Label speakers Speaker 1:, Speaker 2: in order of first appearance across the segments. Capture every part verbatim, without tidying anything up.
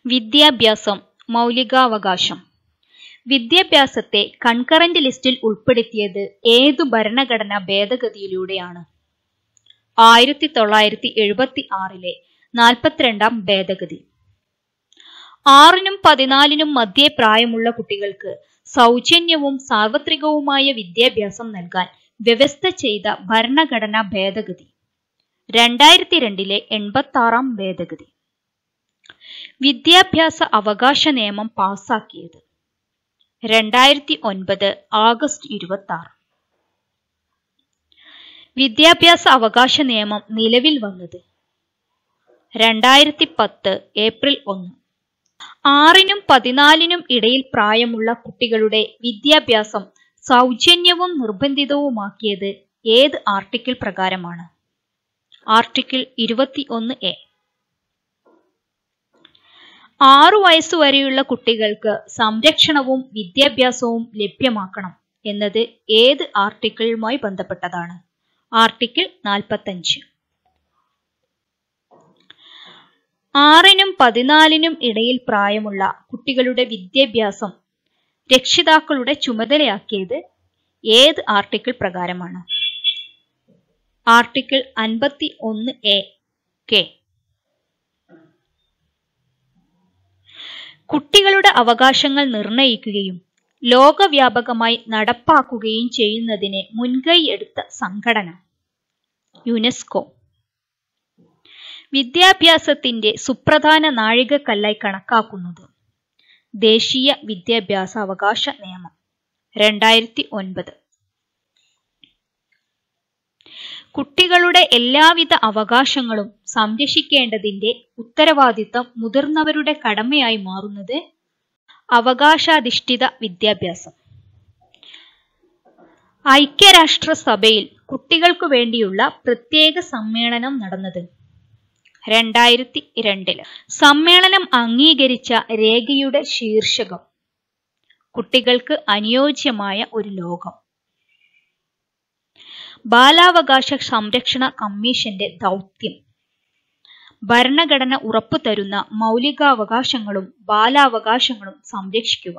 Speaker 1: വിദ്യാഭ്യാസം മൗലികാവകാശം. വിദ്യാഭ്യാസത്തെ കൺകറന്റ് ലിസ്റ്റിൽ ഉൾപ്പെടുത്തിയത് ഏതു ഭരണഘടനാ ഭേദഗതിയിലൂടെയാണ്? ആയിരത്തി തൊള്ളായിരത്തി എഴുപത്തി ആറിലെ നാൽപ്പത്തിരണ്ടാം ഭേദഗതി. ആറിനും പതിനാലിനും മധ്യേ പ്രായമുള്ള കുട്ടികൾക്ക് സൗജന്യവും സാർവത്രികവുമായ വിദ്യാഭ്യാസം നൽകാൻ വ്യവസ്ഥ ചെയ്ത ഭരണഘടനാ ഭേദഗതി. രണ്ടായിരത്തി രണ്ടിലെ എൺപത്തി ആറാം ഭേദഗതി. വിദ്യാഭ്യാസ അവകാശ നിയമം പാസാക്കിയത് രണ്ടായിരത്തി ഒൻപത് ആഗസ്റ്റ് ഇരുപത്തി ആറ്. വിദ്യാഭ്യാസ അവകാശ നിയമം നിലവിൽ വന്നത് രണ്ടായിരത്തി പത്ത് ഏപ്രിൽ ഒന്ന്. ആറിനും പതിനാലിനും ഇടയിൽ പ്രായമുള്ള കുട്ടികളുടെ വിദ്യാഭ്യാസം സൗജന്യവും നിർബന്ധിതവുമാക്കിയത് ഏത് ആർട്ടിക്കിൾ പ്രകാരമാണ്? ആർട്ടിക്കിൾ ഇരുപത്തി ഒന്ന് എ. ആറു വയസ്സുവരെയുള്ള കുട്ടികൾക്ക് സംരക്ഷണവും വിദ്യാഭ്യാസവും ലഭ്യമാക്കണം എന്നത് ഏത് ആർട്ടിക്കിളുമായി ബന്ധപ്പെട്ടതാണ്? ആർട്ടിക്കിൾ നാൽപ്പത്തഞ്ച്. ആറിനും പതിനാലിനും ഇടയിൽ പ്രായമുള്ള കുട്ടികളുടെ വിദ്യാഭ്യാസം രക്ഷിതാക്കളുടെ ചുമതലയാക്കിയത് ഏത് ആർട്ടിക്കിൾ പ്രകാരമാണ്? ആർട്ടിക്കിൾ അൻപത്തി ഒന്ന് എ കെ. കുട്ടികളുടെ അവകാശങ്ങൾ നിർണയിക്കുകയും ലോകവ്യാപകമായി നടപ്പാക്കുകയും ചെയ്യുന്നതിന് മുൻകൈ എടുത്ത സംഘടന? യുനെസ്കോ. വിദ്യാഭ്യാസത്തിന്റെ സുപ്രധാന നാഴികക്കല്ലായി കണക്കാക്കുന്നത്? ദേശീയ വിദ്യാഭ്യാസ അവകാശ നിയമം രണ്ടായിരത്തി ഒൻപത്. കുട്ടികളുടെ എല്ലാവിധ അവകാശങ്ങളും സംരക്ഷിക്കേണ്ടതിന്റെ ഉത്തരവാദിത്തം മുതിർന്നവരുടെ കടമയായി മാറുന്നത്? അവകാശാധിഷ്ഠിത വിദ്യാഭ്യാസം. ഐക്യരാഷ്ട്രസഭയിൽ കുട്ടികൾക്കു വേണ്ടിയുള്ള പ്രത്യേക സമ്മേളനം നടന്നത് രണ്ടായിരത്തി രണ്ടില്. സമ്മേളനം അംഗീകരിച്ച രേഖയുടെ ശീർഷകം കുട്ടികൾക്ക് അനുയോജ്യമായ ഒരു ലോകം. ബാലാവകാശ സംരക്ഷണ കമ്മീഷന്റെ ദൗത്യം ഭരണഘടന ഉറപ്പുതരുന്ന മൗലികാവകാശങ്ങളും ബാലാവകാശങ്ങളും സംരക്ഷിക്കുക.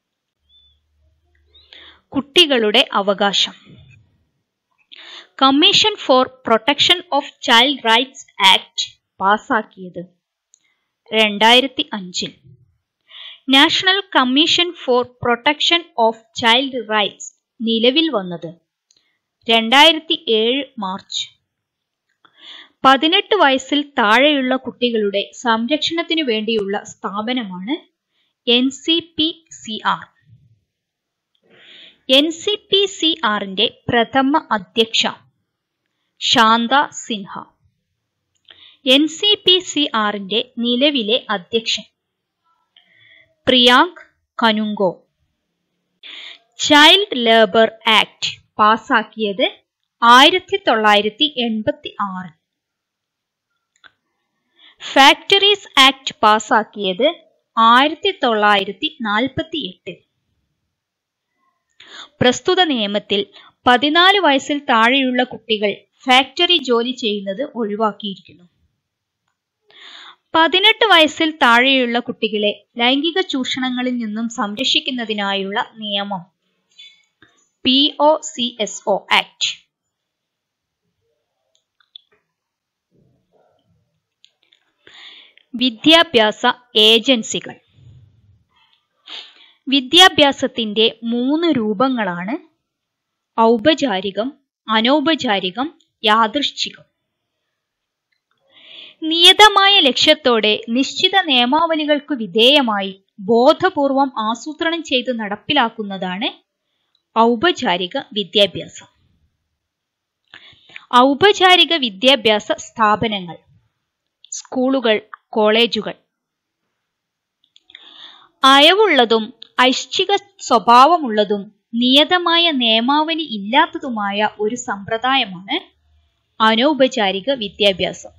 Speaker 1: കുട്ടികളുടെ അവകാശം. Commission for protection of child rights act പാസാക്കിയത് രണ്ടായിരത്തി അഞ്ചിൽ. National commission for protection of child rights നിലവിൽ വന്നത് രണ്ടായിരത്തി ഏഴ് മാർച്ച്. പതിനെട്ട് വയസ്സിൽ താഴെയുള്ള കുട്ടികളുടെ സംരക്ഷണത്തിനു വേണ്ടിയുള്ള സ്ഥാപനമാണ് N C P C R. N C P C ആറിന്റെ പ്രഥമ അധ്യക്ഷ Shanta Sinha. N C P C ആറിന്റെ നിലവിലെ അധ്യക്ഷൻ Priyank Kanungo. Child labour act പാസാക്കിയത് ആയിരത്തി തൊള്ളായിരത്തി എൺപത്തി ആറ്. ഫാക്ടറീസ് ആക്ട് പാസാക്കിയത് ആയിരത്തി തൊള്ളായിരത്തി നാൽപ്പത്തി എട്ട്. പ്രസ്തുത നിയമത്തിൽ പതിനാല് വയസ്സിൽ താഴെയുള്ള കുട്ടികൾ ഫാക്ടറി ജോലി ചെയ്യുന്നത് ഒഴിവാക്കിയിരിക്കുന്നു. പതിനെട്ട് വയസ്സിൽ താഴെയുള്ള കുട്ടികളെ ലൈംഗിക ചൂഷണങ്ങളിൽ നിന്നും സംരക്ഷിക്കുന്നതിനായുള്ള നിയമം P O C S O act. വിദ്യാഭ്യാസ ഏജൻസികൾ. വിദ്യാഭ്യാസത്തിന്റെ മൂന്ന് രൂപങ്ങളാണ് ഔപചാരികം, അനൗപചാരികം, യാദൃച്ഛികം. നിയതമായ ലക്ഷ്യത്തോടെ നിശ്ചിത നിയമാവലികൾക്ക് വിധേയമായി ബോധപൂർവം ആസൂത്രണം ചെയ്ത് നടപ്പിലാക്കുന്നതാണ് ഔപചാരിക വിദ്യാഭ്യാസം. ഔപചാരിക വിദ്യാഭ്യാസ സ്ഥാപനങ്ങൾ സ്കൂളുകൾ, കോളേജുകൾ. അയവുള്ളതും ഐച്ഛിക സ്വഭാവമുള്ളതും നിയതമായ നിയമാവലി ഇല്ലാത്തതുമായ ഒരു സമ്പ്രദായമാണ് അനൗപചാരിക വിദ്യാഭ്യാസം.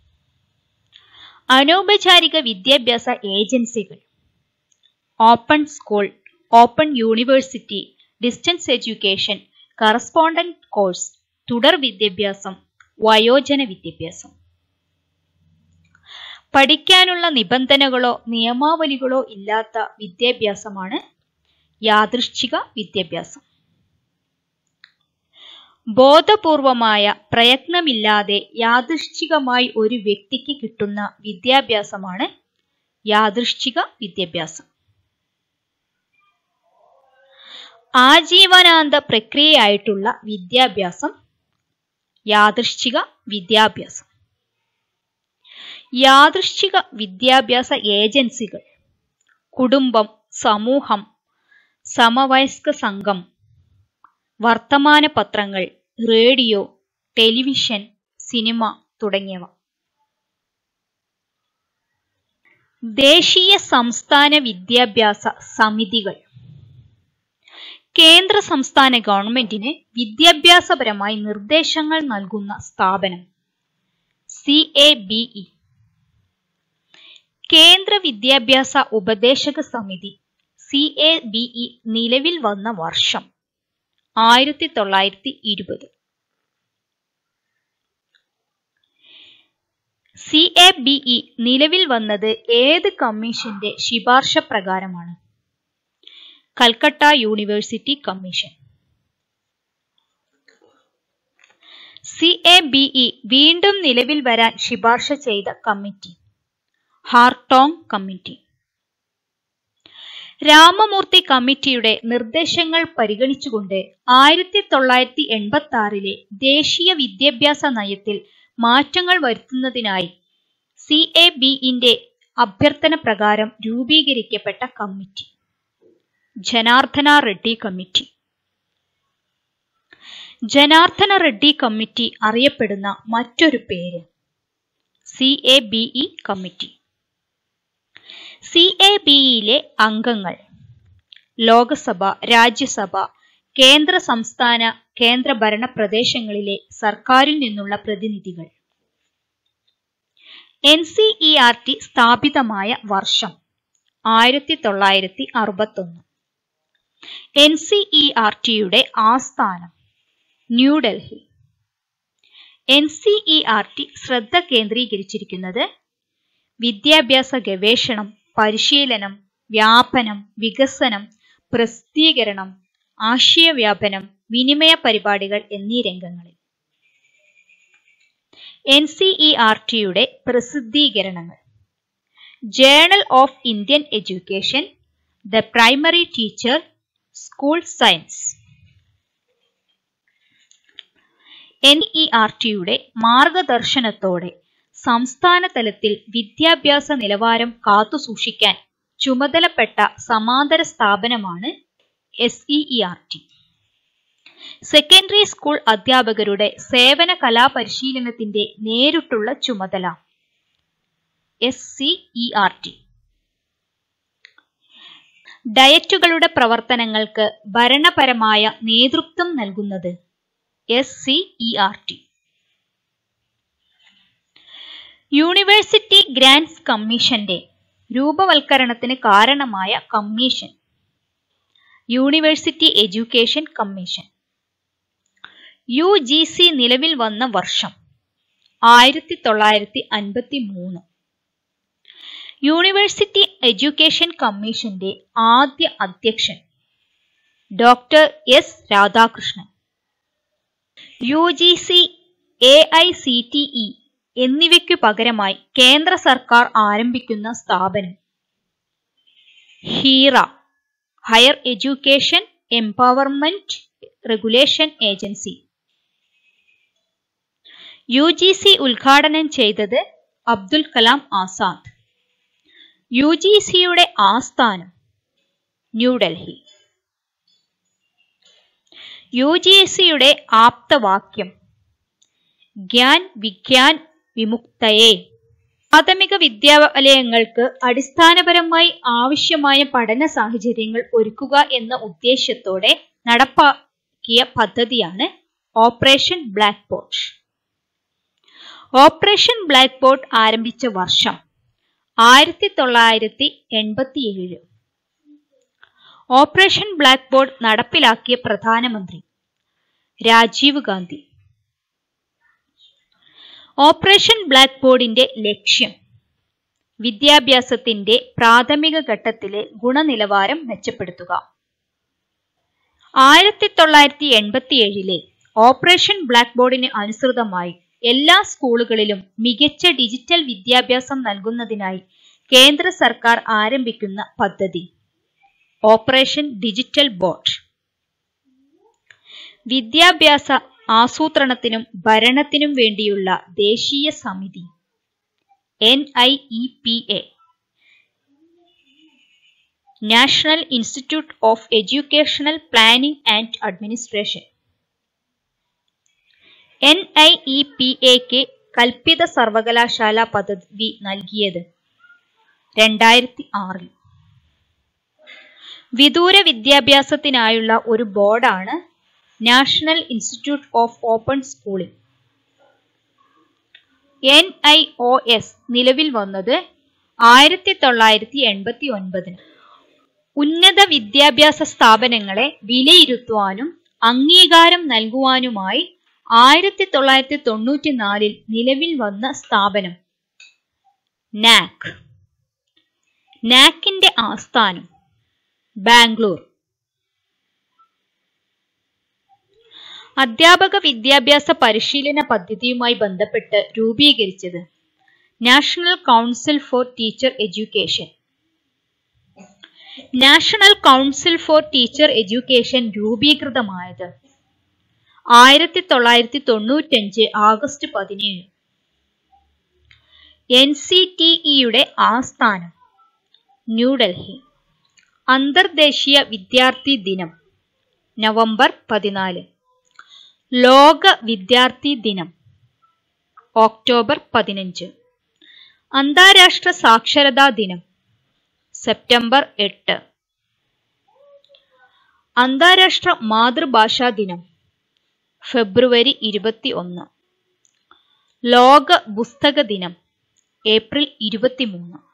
Speaker 1: അനൗപചാരിക വിദ്യാഭ്യാസ ഏജൻസികൾ open school, open university, distance education, correspondent course, തുടർ വിദ്യാഭ്യാസം, വയോജന വിദ്യാഭ്യാസം. പഠിക്കാനുള്ള നിബന്ധനകളോ നിയമാവലികളോ ഇല്ലാത്ത വിദ്യാഭ്യാസമാണ് യാദൃശ്ചിക വിദ്യാഭ്യാസം. ബോധപൂർവമായ പ്രയത്നമില്ലാതെ യാദൃശ്ചികമായി ഒരു വ്യക്തിക്ക് കിട്ടുന്ന വിദ്യാഭ്യാസമാണ് യാദൃശ്ചിക വിദ്യാഭ്യാസം. ആജീവനാന്ത പ്രക്രിയയായിട്ടുള്ള വിദ്യാഭ്യാസം യാദൃശ്ചിക വിദ്യാഭ്യാസം. യാദൃശ്ചിക വിദ്യാഭ്യാസ ഏജൻസികൾ കുടുംബം, സമൂഹം, സമവയസ്ക സംഘം, വർത്തമാന പത്രങ്ങൾ, റേഡിയോ, ടെലിവിഷൻ, സിനിമ തുടങ്ങിയവ. ദേശീയ സംസ്ഥാന വിദ്യാഭ്യാസ സമിതികൾ കേന്ദ്ര സംസ്ഥാന ഗവൺമെന്റിന് വിദ്യാഭ്യാസപരമായി നിർദ്ദേശങ്ങൾ നൽകുന്ന സ്ഥാപനം. C A B E. കേന്ദ്ര വിദ്യാഭ്യാസ ഉപദേശക സമിതി സി എ ബി ഇ നിലവിൽ വന്ന വർഷം ആയിരത്തി തൊള്ളായിരത്തി ഇരുപത്. സി എ ബി ഇ നിലവിൽ വന്നത് ഏത് കമ്മീഷന്റെ ശുപാർശ പ്രകാരമാണ്? Calcutta university commission. C A B E വീണ്ടും നിലവിൽ വരാൻ ശുപാർശ ചെയ്ത കമ്മിറ്റി ഹാർട്ടോങ് കമ്മിറ്റി. രാമമൂർത്തി കമ്മിറ്റിയുടെ നിർദ്ദേശങ്ങൾ പരിഗണിച്ചുകൊണ്ട് ആയിരത്തി തൊള്ളായിരത്തി എൺപത്തി ആറിലെ ദേശീയ വിദ്യാഭ്യാസ നയത്തിൽ മാറ്റങ്ങൾ വരുത്തുന്നതിനായി സി എ ബി ഇന്റെ അഭ്യർത്ഥന പ്രകാരം രൂപീകരിക്കപ്പെട്ട committee Janardhana Reddy committee. Janardhana Reddy committee അറിയപ്പെടുന്ന മറ്റൊരു പേര് C A B E committee. C A B ഇയിലെ അംഗങ്ങൾ ലോകസഭ, രാജ്യസഭ, കേന്ദ്ര, സംസ്ഥാന, കേന്ദ്രഭരണ പ്രദേശങ്ങളിലെ സർക്കാരിൽ നിന്നുള്ള പ്രതിനിധികൾ. N C E R T സ്ഥാപിതമായ വർഷം ആയിരത്തി തൊള്ളായിരത്തി അറുപത്തി ഒന്ന്. എൻ സി ഇ ആർ ടിയുടെ ആസ്ഥാനം New Delhi. N C E R T ശ്രദ്ധ കേന്ദ്രീകരിച്ചിരിക്കുന്നത് വിദ്യാഭ്യാസ ഗവേഷണം, പരിശീലനം, വ്യാപനം, വികസനം, പ്രസിദ്ധീകരണം, ആശയവ്യാപനം, വിനിമയ പരിപാടികൾ എന്നീ രംഗങ്ങളിൽ. എൻ സി ഇ ആർ ടിയുടെ പ്രസിദ്ധീകരണങ്ങൾ: journal of Indian education, the primary teacher, school science. N E R ടിയുടെ മാർഗദർശനത്തോടെ സംസ്ഥാന തലത്തിൽ വിദ്യാഭ്യാസ നിലവാരം കാത്തുസൂക്ഷിക്കാൻ ചുമതലപ്പെട്ട സമാന്തര സ്ഥാപനമാണ് S E E R T. Secondary school അധ്യാപകരുടെ സേവന കലാപരിശീലനത്തിന്റെ നേരിട്ടുള്ള ചുമതല S C E R T. ഡയറ്റുകളുടെ പ്രവർത്തനങ്ങൾക്ക് ഭരണപരമായ നേതൃത്വം നൽകുന്നത് S C E R T. University grants കമ്മീഷന്റെ രൂപവൽക്കരണത്തിന് കാരണമായ commission university education commission. U G C നിലവിൽ വന്ന വർഷം ആയിരത്തി തൊള്ളായിരത്തി അൻപത്തി മൂന്ന്. യൂണിവേഴ്സിറ്റി എഡ്യൂക്കേഷൻ കമ്മീഷന്റെ ആദ്യ അധ്യക്ഷൻ doctor S Radhakrishnan. U G C, A I C T E എന്നിവയ്ക്കു പകരമായി കേന്ദ്ര സർക്കാർ ആരംഭിക്കുന്ന സ്ഥാപനം HEERA, higher education empowerment regulation agency. U G C ഉദ്ഘാടനം ചെയ്തത് അബ്ദുൽ കലാം ആസാദ്. യു ജി സിയുടെ ആസ്ഥാനം ന്യൂഡൽഹി. യു ജി സിയുടെ ആപ്തവാക്യം ഗ്യാൻ വിഗ്യാൻ വിമുക്തയെ. പ്രാഥമിക വിദ്യാലയങ്ങൾക്ക് അടിസ്ഥാനപരമായി ആവശ്യമായ പഠന സാഹചര്യങ്ങൾ ഒരുക്കുക എന്ന ഉദ്ദേശ്യത്തോടെ നടപ്പാക്കിയ പദ്ധതിയാണ് operation black board. Operation black board ആരംഭിച്ച വർഷം ആയിരത്തി തൊള്ളായിരത്തി എൺപത്തി ഏഴ്. ഓപ്പറേഷൻ ബ്ലാക്ക് ബോർഡ് നടപ്പിലാക്കിയ പ്രധാനമന്ത്രി രാജീവ് ഗാന്ധി. ഓപ്പറേഷൻ ബ്ലാക്ക് ബോർഡിന്റെ ലക്ഷ്യം വിദ്യാഭ്യാസത്തിന്റെ പ്രാഥമിക ഘട്ടത്തിലെ ഗുണനിലവാരം മെച്ചപ്പെടുത്തുക. ആയിരത്തി തൊള്ളായിരത്തി എൺപത്തി ഏഴിലെ ഓപ്പറേഷൻ ബ്ലാക്ക് ബോർഡിന് അനുസൃതമായി എല്ലാ സ്കൂളുകളിലും മികച്ച ഡിജിറ്റൽ വിദ്യാഭ്യാസം നൽകുന്നതിനായി കേന്ദ്ര സർക്കാർ ആരംഭിക്കുന്ന പദ്ധതി ഓപ്പറേഷൻ ഡിജിറ്റൽ ബോർഡ്. വിദ്യാഭ്യാസ ആസൂത്രണത്തിനും ഭരണത്തിനും വേണ്ടിയുള്ള ദേശീയ സമിതി N I E P A, national institute of educational planning and administration. N I E P എക്ക് കൽപ്പിത സർവകലാശാല പദവി നൽകിയത് രണ്ടായിരത്തി ആറിൽ. വിദൂര വിദ്യാഭ്യാസത്തിനായുള്ള ഒരു ബോർഡാണ് national institute of open schooling. N I O S നിലവിൽ വന്നത് ആയിരത്തി തൊള്ളായിരത്തി എൺപത്തി ഒൻപതിന്. ഉന്നത വിദ്യാഭ്യാസ സ്ഥാപനങ്ങളെ വിലയിരുത്തുവാനും അംഗീകാരം നൽകുവാനുമായി ആയിരത്തി തൊള്ളായിരത്തി തൊണ്ണൂറ്റി നാലിൽ നിലവിൽ വന്ന സ്ഥാപനം നാക്. നാക്കിന്റെ ആസ്ഥാനം ബാംഗ്ലൂർ. അധ്യാപക വിദ്യാഭ്യാസ പരിശീലന പദ്ധതിയുമായി ബന്ധപ്പെട്ട് രൂപീകരിച്ചത് national council for teacher education. National council for teacher education രൂപീകൃതമായത് ആയിരത്തി തൊള്ളായിരത്തി തൊണ്ണൂറ്റഞ്ച് ആഗസ്റ്റ് പതിനേഴ്. എൻ സി ടി ഇയുടെ ആസ്ഥാനം ന്യൂഡൽഹി. അന്തർദേശീയ വിദ്യാർത്ഥി ദിനം നവംബർ പതിനാല്. ലോക വിദ്യാർത്ഥി ദിനം ഒക്ടോബർ പതിനഞ്ച്. അന്താരാഷ്ട്ര സാക്ഷരതാ ദിനം സെപ്റ്റംബർ എട്ട്. അന്താരാഷ്ട്ര മാതൃഭാഷാ ദിനം ഫെബ്രുവരി ഇരുപത്തി ഒന്ന്. ലോക പുസ്തക ദിനം ഏപ്രിൽ ഇരുപത്തി മൂന്ന്.